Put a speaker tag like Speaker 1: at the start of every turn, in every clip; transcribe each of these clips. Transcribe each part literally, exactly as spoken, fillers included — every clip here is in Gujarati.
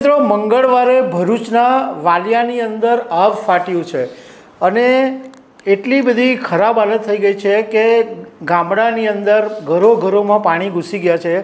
Speaker 1: મિત્રો મંગળવારે ભરૂચના વાલિયાની અંદર આગ ફાટ્યું છે અને એટલી બધી ખરાબ હાલત થઈ ગઈ છે કે ગામડાની અંદર ઘરો ઘરોમાં પાણી ઘૂસી ગયા છે।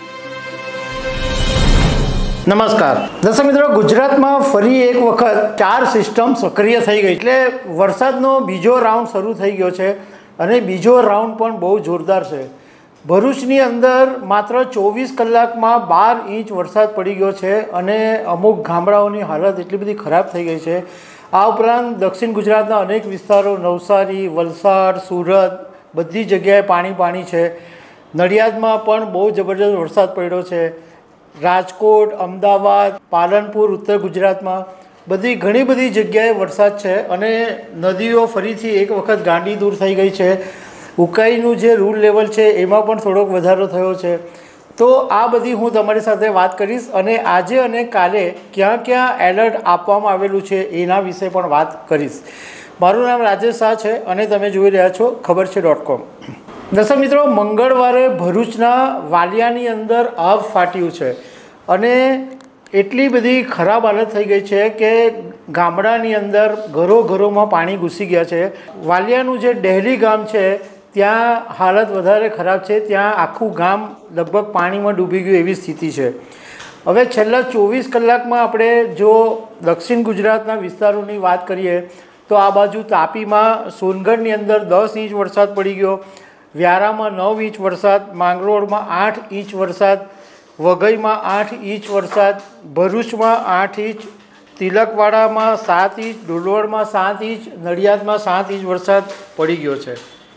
Speaker 1: નમસ્કાર દર્શક મિત્રો, ગુજરાતમાં ફરી એક વખત ચાર સિસ્ટમ સક્રિય થઈ ગઈ એટલે વરસાદનો બીજો રાઉન્ડ શરૂ થઈ ગયો છે અને બીજો રાઉન્ડ પણ બહુ જોરદાર છે। ભરૂચની અંદર માત્ર ચોવીસ કલાકમાં બાર ઇંચ વરસાદ પડી ગયો છે અને અમુક ગામડાઓની હાલત એટલી બધી ખરાબ થઈ ગઈ છે। આ ઉપરાંત દક્ષિણ ગુજરાતના અનેક વિસ્તારો નવસારી, વલસાડ, સુરત બધી જગ્યાએ પાણી પાણી છે। નડિયાદમાં પણ બહુ જબરજસ્ત વરસાદ પડ્યો છે। રાજકોટ, અમદાવાદ, પાલનપુર, ઉત્તર ગુજરાતમાં બધી ઘણી બધી જગ્યાએ વરસાદ છે અને નદીઓ ફરીથી એક વખત ગાંડી દૂર થઈ ગઈ છે। ઉકાઈનું જે રૂલ લેવલ છે એમાં પણ થોડોક વધારો થયો છે। તો આ બધી હું તમારી સાથે વાત કરીશ અને આજે અને કાલે ક્યાં ક્યાં એલર્ટ આપવામાં આવેલું છે એના વિશે પણ વાત કરીશ। મારું નામ રાજેશ શાહ છે અને તમે જોઈ રહ્યા છો ખબર છે ડોટ કોમ। દર્શક મિત્રો, મંગળવારે ભરૂચના વાલિયાની અંદર આગ ફાટ્યું છે અને એટલી બધી ખરાબ હાલત થઈ ગઈ છે કે ગામડાની અંદર ઘરો ઘરોમાં પાણી ઘૂસી ગયા છે। વાલિયાનું જે ડહેલી ગામ છે ત્યાં હાલત વધારે ખરાબ છે। ત્યાં આખું ગામ લગભગ પાણીમાં ડૂબી ગયું એવી સ્થિતિ છે। હવે છેલ્લા ચોવીસ કલાકમાં આપણે જો દક્ષિણ ગુજરાતના વિસ્તારોની વાત કરીએ તો આ બાજુ તાપીમાં સોનગઢની અંદર દસ ઇંચ વરસાદ પડી ગયો, વ્યારામાં નવ ઇંચ વરસાદ, માંગરોળમાં આઠ ઇંચ વરસાદ, વઘઈમાં આઠ ઇંચ વરસાદ, ભરૂચમાં આઠ ઇંચ, તિલકવાડામાં સાત ઇંચ, ડોલવણમાં સાત ઇંચ, નડિયાદમાં સાત ઇંચ વરસાદ પડી ગયો છે।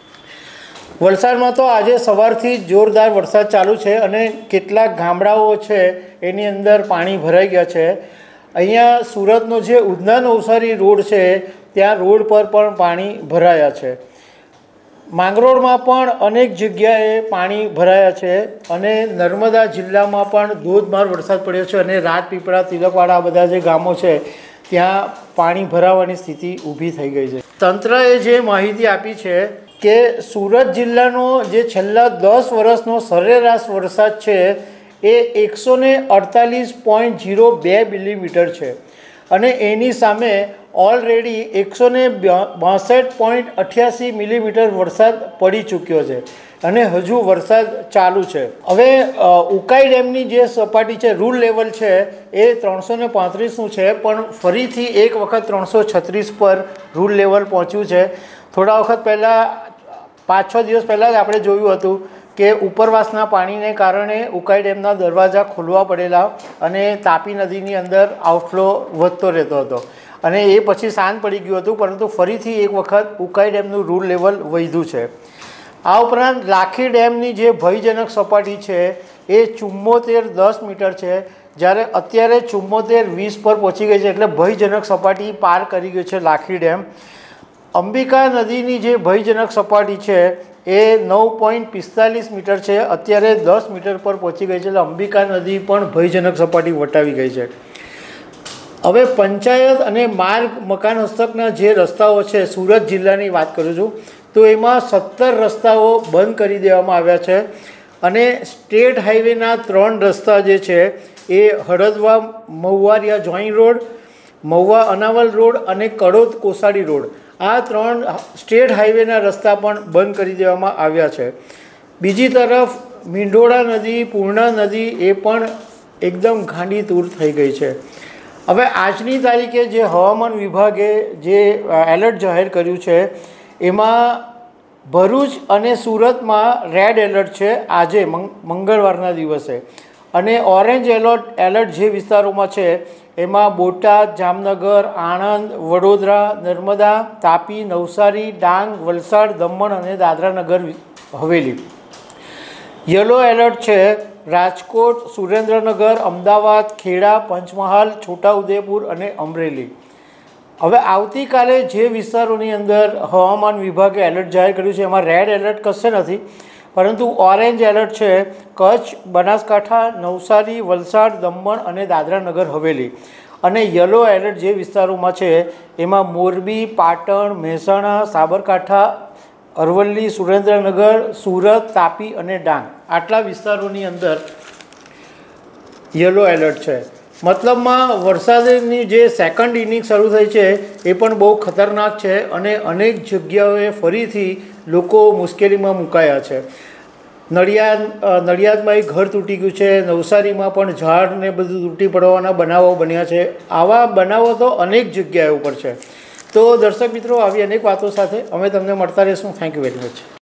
Speaker 1: વલસાડમાં તો આજે સવારથી જોરદાર વરસાદ ચાલુ છે અને કેટલાક ગામડાઓ છે એની અંદર પાણી ભરાઈ ગયા છે। અહીંયા સુરતનો જે ઉધના નવસારી રોડ છે ત્યાં રોડ પર પણ પાણી ભરાયા છે। માંગરોળમાં પણ અનેક જગ્યાએ પાણી ભરાયા છે અને નર્મદા જિલ્લામાં પણ ધોધમાર વરસાદ પડ્યો છે અને રાજપીપળા, તિલકવાડા બધા જે ગામો છે ત્યાં પાણી ભરાવાની સ્થિતિ ઊભી થઈ ગઈ છે। તંત્રએ જે માહિતી આપી છે કે સુરત જિલ્લાનો જે છેલ્લા દસ વર્ષનો સરેરાશ વરસાદ છે એ એકસો ને અડતાલીસ પોઈન્ટ ઝીરો બે મિલીમીટર છે અને એની સામે ઓલરેડી એકસો ને બાસઠ પોઈન્ટ અઠ્યાસી મિલીમીટર વરસાદ પડી ચૂક્યો છે અને હજુ વરસાદ ચાલુ છે। હવે ઉકાઈ ડેમની જે સપાટી છે, રૂલ લેવલ છે એ ત્રણસો ને પાંત્રીસનું છે પણ ફરીથી એક વખત ત્રણસો છત્રીસ પર રૂલ લેવલ પહોંચ્યું છે। થોડા વખત પહેલાં પાંચ છ દિવસ પહેલાં જ આપણે જોયું હતું કે ઉપરવાસના પાણીને કારણે ઉકાઈ ડેમના દરવાજા ખોલવા પડેલા અને તાપી નદીની અંદર આઉટફ્લો વધતો રહેતો હતો અને એ પછી શાંત પડી ગયું હતું, પરંતુ ફરીથી એક વખત ઉકાઈ ડેમનું રૂલ લેવલ વધ્યું છે। આ ઉપરાંત લાખી ડેમની જે ભયજનક સપાટી છે એ ચુમ્મોતેર દસ મીટર છે, જ્યારે અત્યારે ચુમ્મોતેર વીસ પર પહોંચી ગઈ છે એટલે ભયજનક સપાટી પાર કરી ગઈ છે લાખી ડેમ। અંબિકા નદીની જે ભયજનક સપાટી છે એ નવ પોઈન્ટ પિસ્તાલીસ મીટર છે, અત્યારે દસ મીટર પર પહોંચી ગઈ છે એટલે અંબિકા નદી પણ ભયજનક સપાટી વટાવી ગઈ છે। હવે પંચાયત અને માર્ગ મકાન હસ્તકના જે રસ્તાઓ છે, સુરત જિલ્લાની વાત કરું છું તો એમાં સત્તર રસ્તાઓ બંધ કરી દેવામાં આવ્યા છે અને સ્ટેટ હાઈવેના ત્રણ રસ્તા જે છે એ Haldava Mahuvariya join road, Mahuva Anaval road અને કડોદ કોસાડી રોડ, આ ત્રણ સ્ટેટ હાઈવેના રસ્તા પણ બંધ કરી દેવામાં આવ્યા છે। બીજી તરફ મીંઢોળા નદી, પૂર્ણા નદી એ પણ એકદમ ગાંડી તૂર થઈ ગઈ છે। હવે આજની તારીખે જે હવામાન વિભાગે જે એલર્ટ જાહેર કર્યું છે એમાં ભરૂચ અને સુરતમાં રેડ એલર્ટ છે આજે મંગળવારના દિવસે અને ઓરેન્જ એલર્ટ એલર્ટ જે વિસ્તારોમાં છે એમાં બોટાદ, જામનગર, આણંદ, વડોદરા, નર્મદા, તાપી, નવસારી, ડાંગ, વલસાડ, દમણ અને દાદરાનગર હવેલી। યલો એલર્ટ છે રાજકોટ, સુરેન્દ્રનગર, અમદાવાદ, ખેડા, પંચમહાલ, છોટાઉદેપુર અને અમરેલી। હવે આવતીકાલે જે વિસ્તારોની અંદર હવામાન વિભાગે એલર્ટ જાહેર કર્યું છે એમાં રેડ એલર્ટ કશે નથી, પરંતુ ઓરેન્જ એલર્ટ છે કચ્છ, બનાસકાંઠા, નવસારી, વલસાડ, દમણ અને દાદરાનગર હવેલી અને યલો એલર્ટ જે વિસ્તારોમાં છે એમાં મોરબી, પાટણ, મહેસાણા, સાબરકાંઠા, અરવલ્લી, સુરેન્દ્રનગર, સુરત, તાપી અને ડાંગ, આટલા વિસ્તારોની અંદર યલો એલર્ટ છે। મતલબમાં વરસાદની જે સેકન્ડ ઇનિંગ શરૂ થઈ છે એ પણ બહુ ખતરનાક છે અને અનેક જગ્યાઓએ ફરીથી લોકો મુશ્કેલીમાં મુકાયા છે. નડિયાદ નડિયાદમાં એક ઘર તૂટી ગયું છે, નવસારીમાં પણ ઝાડ ને બધું તૂટી પડવાના બનાવો બન્યા છે. આવા બનાવો તો અનેક જગ્યાએ ઉપર છે. તો દર્શક મિત્રો, આવી અનેક વાતો સાથે અમે તમને મળતા રહીશું. Thank you very much.